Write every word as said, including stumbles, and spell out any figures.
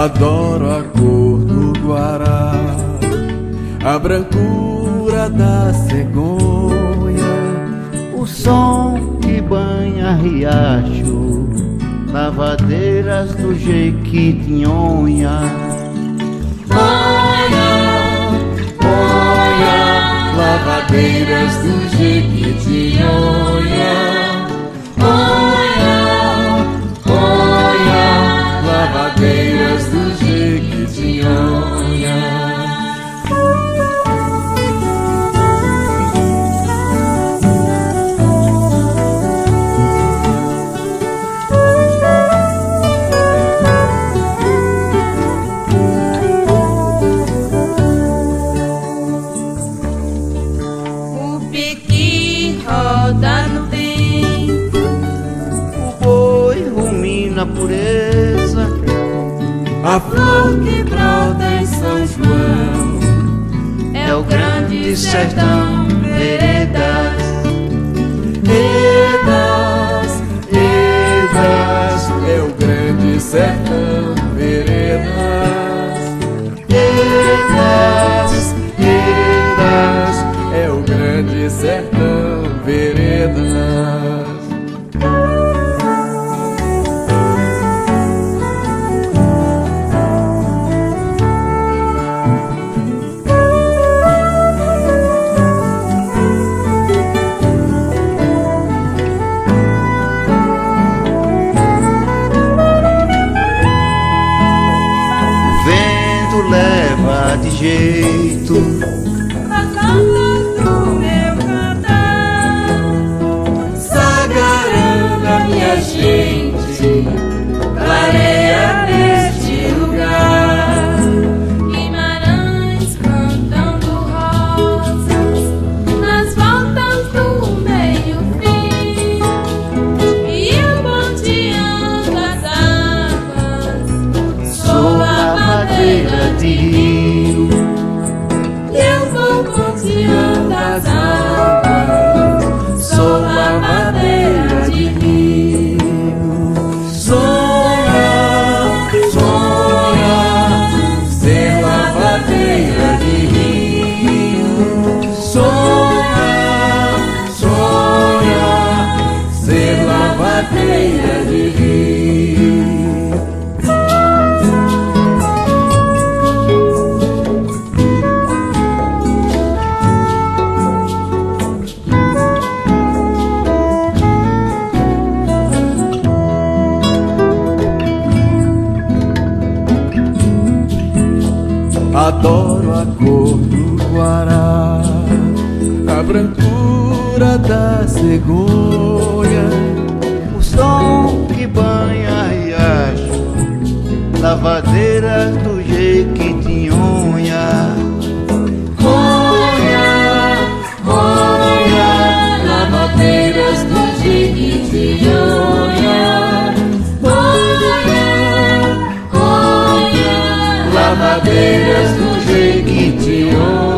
Adoro a cor do guará, a brancura da cegonha, o som que banha riacho, lavadeiras do Jequitinhonha. Olha, olha, lavadeiras do Jequitinhonha. Olha, olha, lavadeiras do Jequitinhonha. Roda no vento, o boi rumina a pureza, a flor que brota em São João é o grande sertão. Veredas, Edas, edas, é o grande sertão. Veredas, edas, edas, é o grande sertão. Veredas. o vento leva de jeito as notas do meu cantar. Sagarana, minha gente, clareia neste lugar. Guimarães cantando rosas nas voltas do meio-fim, e eu ponteando as águas, sou a madeira de rio. Eu vou ponteando as águas, sou a madeira de rio. Sonha, sonha, ser lavadeira de rio. Sonha, sonha, ser lavadeira de rio. Adoro a cor do guará, a brancura da cegonha, o som que banha riacho, lavadeiras do Jequitinhonha. Olha, olha, lavadeiras do Jequitinhonha. Olha, olha, lavadeiras do Jequitinhonha.